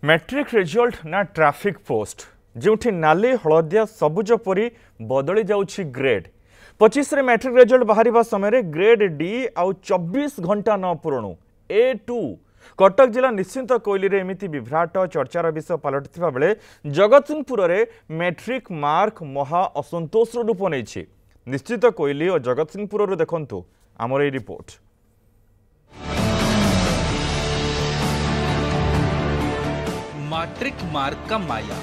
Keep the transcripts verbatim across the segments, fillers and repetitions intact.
Matric result ना traffic post जो नाली हलदिया सबुज परी बदली जाउछि ग्रेड पच्चीस रे मैट्रिक रिजल्ट बाहर समय ग्रेड डी आउ चौबीस घंटा न पूरणु ए टू कटक जिला निश्चिंत कोइली रे एमिति विभ्राट चर्चार विषय पलटिथिबा बेले जगतसिंहपुर रे मैट्रिक मार्क महा असंतोष रूप नहीं। निश्चित कोइली और जगतसिंहपुर रे देखंतु आमर ए रिपोर्ट। मैट्रिक मार्क का माया,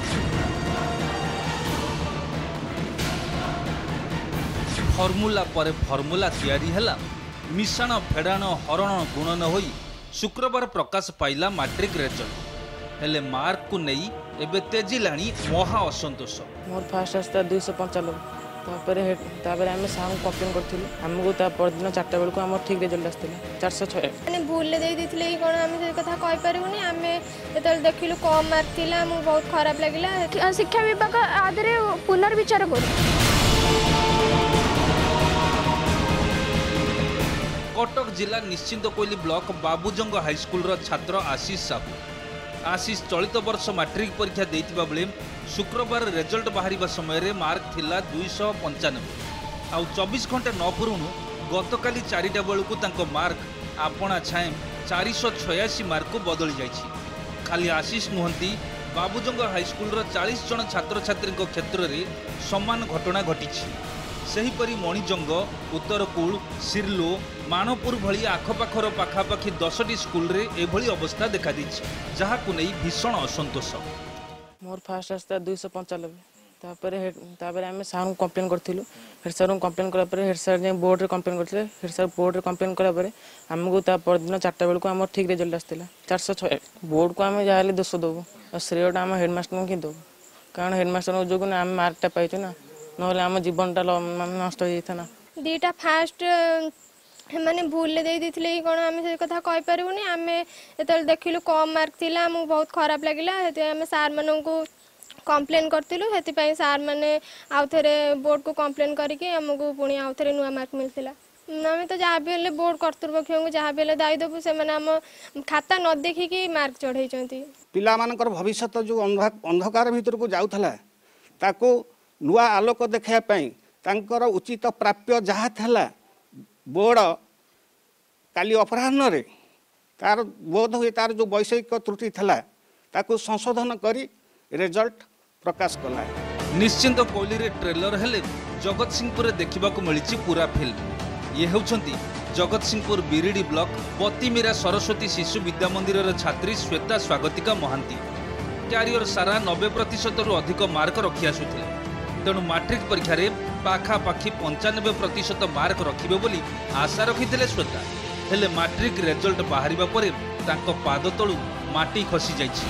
फॉर्मूला पर फॉर्मूला तैयारी हला, मिश्रण फेड़ाण हरण गुणन होई शुक्रवार प्रकाश पाइला मैट्रिक रिजल्ट। हेले मार्क को नहीं एबे तेजिलाणी महा असंतोष। मोर फास्ट आस्ता दुई सौ पंचानबे तापर तापर आम साहू कम्प्लेन करूँ आमको परदिन चार्टा बेलू आम ठीक रिजल्ट आसला चार सौ छः मैंने भूल दे कौन आम से कथा कहीपरूनी आम जो देखिलु कम मार्क थी बहुत खराब लगे। शिक्षा विभाग आदि पुनर्विचार कर। कटक जिला निश्चिंत कोइली ब्लॉक बाबूजंग हाईस्कूल छात्र आशीष साहू। आशीष चलित वर्ष मैट्रिक परीक्षा देइतिबा बेले शुक्रवार रिजल्ट बाहर समय मार्क थिला दुई सौ पंचानबे आउ चौबीस घंटा न पूरणु गतकाली चारिटा बेलू तांको मार्क आपणा छाएं चार सौ छयासी मार्क को बदली जाइछि। खाली आशीष नुहंती बाबूजंग हाईस्कूल चालीस जन छात्र छात्री क्षेत्र में समान घटना घटी। सेहीपरि मणिजंग उत्तरकूल सिरलो मानपुर भली आखपाखर पाखापाखि दस टी स्कूल रे एभली अवस्था देखा दी जहाँ को नहीं भीषण असंतोष। मोर फास्ट आस्ता दुई सौ पंचानबे तापर तापर आम साहू कम्प्लेन करूँ हेड सार कम्प्लेन कलापर हेड सार जाए बोर्ड रे कम्प्लेन करते हेड सार बोर्ड रे कम्प्लेन कलापर आमको परदिन चार्टा बेलू आम ठीक रिजल्ट आसला चार सौ छः बोर्ड को आम जहाँ दोष देवु और श्रेयटा आम हेडमास्टर कि देवु कारण हेडमास्टर जो आम मार्कटा पाइचु ना ना आम जीवनटा नष्ट हो जाता। दीटा फास्ट मैंने भूल दे कौन आम से कथा कहीपरूनी आम जो देखिलु कम मार्क थी बहुत खराब लगे। आम सार मान को कम्प्लेन करूँ से सार मैंने आउ थे बोर्ड को कम्प्लेन करके आमको पुणी आउ थे नुआ मार्क मिलता। आम तो जहाँ भी हेल्ले बोर्ड कर्तृपक्ष को जहाँ भी दायी देवु से आम खाता न देखिकी मार्क चढ़ई पिला भविष्य जो अंधकार भितर को जाऊला ताको नुआ आलोक देखापी उचित प्राप्य जहाँ था बोर्ड काली अपराह्न रे तार बोध हुए तार जो वैषयिक त्रुटि था ताको संशोधन करी रिजल्ट प्रकाश कला। निश्चिंत कोइली रे ट्रेलर हेले जगतसिंहपुर देखा मिली पूरा फिल्म। ये होउछंती जगतसिंहपुर बिरिडी ब्लॉक पतिमीरा सरस्वती शिशु विद्या मंदिर छात्री श्वेता स्वागतिका महांती क्यारियर सारा नब्बे प्रतिशत रु अधिक मार्क रखी आसुथिले। तेणु मैट्रिक परीक्षा रे पाखापाखि पंचानबे प्रतिशत मार्क रखिबे बोली आशा रखिथिले श्वेता। हेले मैट्रिक रिजल्ट बाहरिबा परे तांको पाद तळु माटी खसी जाइछि।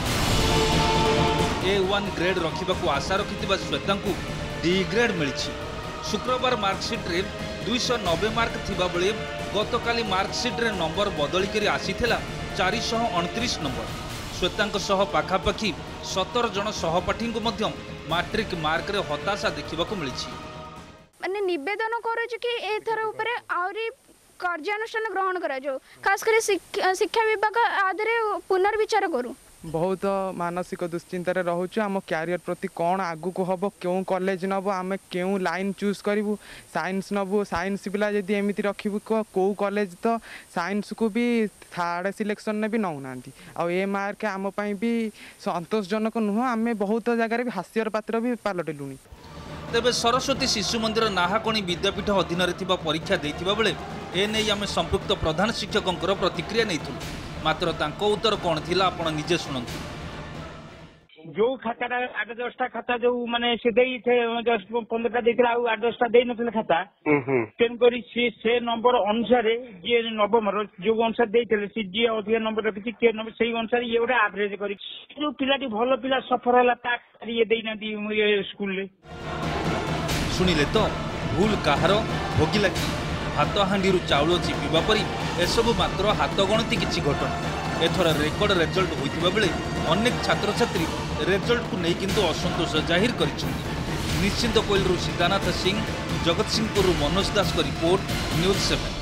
ए वन ग्रेड रखिबाकू आशा रखिथिबा श्वेतांकू डी ग्रेड मिलिछि। शुक्रवार मार्कशीट रे दुई सौ नब्बे मार्क थिबा बेले गतकाली मार्कशीट रे नंबर बदली करी आसीथिला चार सौ अड़तीस नंबर। श्वेतांक सह पाखापाखि सतर जन सहपाठी को मध्य मैट्रिक मार्क रे हताशा देखा मिली। माने निवेदन करूँ कि एथर उपरे आउरी कार्यानुष्ठान ग्रहण करा जो खास कर शिक्षा विभाग आदि पुनर्विचार करूँ। बहुत मानसिक दुश्चिंतार रोचु आम क्यारियर प्रति कौन आगु को हम क्यों कॉलेज नबु आम क्यों लाइन चूज करूँ साइंस नबु साइंस पिला जदि एमती रखू कौ कॉलेज तो साइंस को भी थर्ड सिलेक्शन ने भी नौना आउ ए मार्क आम भी संतोषजनक नुह आम बहुत जगार भी हास्यर पात्र भी पलटिलुनी। तेबे सरस्वती शिशु मंदिर नाहाकणी विद्यापीठ अधीन परीक्षा देइथिबा बेले एने आम संपृक्त प्रधान शिक्षकों प्रतिक्रिया नहीं मात्र तांको उत्तर कौन थिला आपण निजे सुनंतु। जो खाता आठ दसटा खाता जो माने से देई थे दस पंद्रह देइथला आ आठ दसटा देई नथले खाता तेन करी से से नंबर अनुसार जे नवम रो जो अनुसार देइथले से जे अधिक नंबर रखि के नंबर सही अनुसार ये गोटे एवरेज करी जो पिलाटी भलो पिला सफर होला ता ये देई नदी ये स्कूल रे सुनिले तो भूल कहार भोगिला कि हाथ हांडी चाउल चिपिबा परी एसबू मात्र हाथ गणती किछि घटना। एथर रेकर्ड रिजल्ट होइतिबा बेले अनेक छात्र छात्री रिजल्ट को नहीं किंतु असंतोष जाहिर करिसेंति। निश्चिंत कोइलरु सीतानाथ सिंह जगतसिंहपुर मनोज दास को रिपोर्ट न्यूज सेवन।